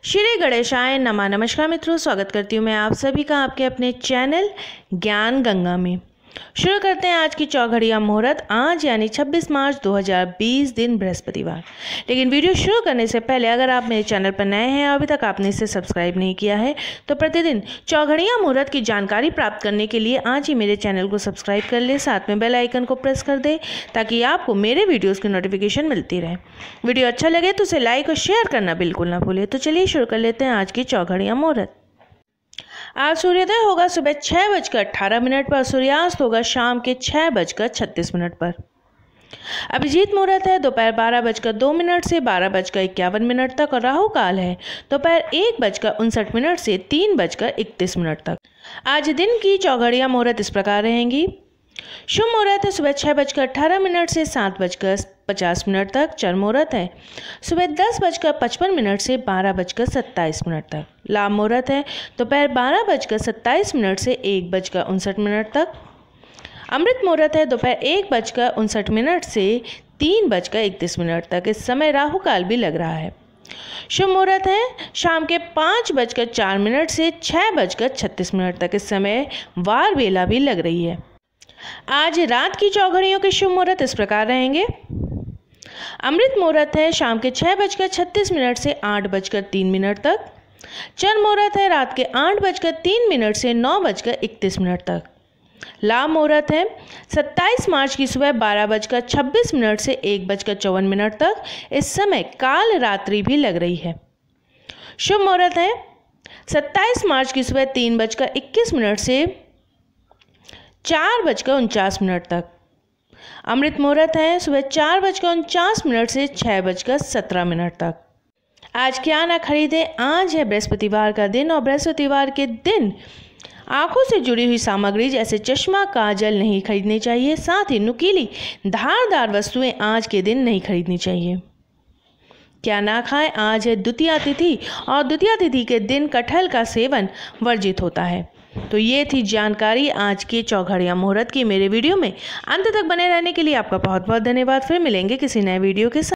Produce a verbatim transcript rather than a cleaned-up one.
श्री गणेशाय नमः। नमस्कार मित्रों, स्वागत करती हूँ मैं आप सभी का आपके अपने चैनल ज्ञान गंगा में। शुरू करते हैं आज की चौघड़िया मुहूर्त आज यानी छब्बीस मार्च दो हज़ार बीस दिन बृहस्पतिवार। लेकिन वीडियो शुरू करने से पहले अगर आप मेरे चैनल पर नए हैं और अभी तक आपने इसे सब्सक्राइब नहीं किया है तो प्रतिदिन चौघड़िया मुहूर्त की जानकारी प्राप्त करने के लिए आज ही मेरे चैनल को सब्सक्राइब कर ले, साथ में बेल आइकन को प्रेस कर दे ताकि आपको मेरे वीडियोज़ की नोटिफिकेशन मिलती रहे। वीडियो अच्छा लगे तो उसे लाइक और शेयर करना बिल्कुल ना भूलें। तो चलिए शुरू कर लेते हैं आज की चौघड़िया मुहूर्त। आज सूर्योदय होगा सुबह छः बजकर अट्ठारह मिनट पर, सूर्यास्त होगा शाम के छः बजकर छत्तीस मिनट पर। अभिजीत मुहूर्त है दोपहर बारह बजकर दो मिनट से बारह बजकर इक्यावन मिनट तक और राहु काल है दोपहर एक बजकर उनसठ मिनट से तीन बजकर इकतीस मिनट तक। आज दिन की चौघड़िया मुहूर्त इस प्रकार रहेंगी। शुभ मुहूर्त है सुबह छः बजकर अट्ठारह मिनट से सात बजकर पचास मिनट तक। चर मुहूर्त है सुबह दस बजकर पचपन मिनट से बारह बजकर सत्ताईस मिनट तक। लाभ मुहूर्त है दोपहर बारह बजकर सत्ताईस मिनट से एक बजकर उनसठ मिनट तक। अमृत मुहूर्त है दोपहर एक बजकर उनसठ मिनट से तीन बजकर इकतीस मिनट तक। इस समय राहु काल भी लग रहा है। शुभ मुहूर्त है शाम के पाँच बजकर चार मिनट से छः बजकर छत्तीस मिनट तक। इस समय वार बेला भी लग रही है। आज रात की चौघड़ियों के शुभ मुहूर्त इस प्रकार रहेंगे। अमृत मुहूर्त है शाम के छः बजकर छत्तीस मिनट से आठ बजकर तीन मिनट तक। चर मुहूर्त है रात के आठ बजकर तीन मिनट से नौ बजकर इकतीस मिनट तक। लाभ मुहूर्त है सत्ताईस मार्च की सुबह बारह बजकर छब्बीस मिनट से एक बजकर चौवन मिनट तक। इस समय काल रात्रि भी लग रही है। शुभ मुहूर्त है सत्ताईस मार्च की सुबह तीन बजकर इक्कीस मिनट से चार बजकर उनचास मिनट तक। अमृत मुहूर्त है सुबह चार बजकर उनचास मिनट से छः बजकर सत्रह मिनट तक। आज क्या ना खरीदे, आज है बृहस्पतिवार का दिन और बृहस्पतिवार के दिन आंखों से जुड़ी हुई सामग्री जैसे चश्मा काजल नहीं खरीदनी चाहिए। साथ ही नुकीली धारदार वस्तुएं आज के दिन नहीं खरीदनी चाहिए। क्या ना खाएं, आज है द्वितीया तिथि और द्वितीया तिथि के दिन कटहल का सेवन वर्जित होता है। तो ये थी जानकारी आज के चौघड़िया मुहूर्त की। मेरे वीडियो में अंत तक बने रहने के लिए आपका बहुत बहुत धन्यवाद। फिर मिलेंगे किसी नए वीडियो के साथ।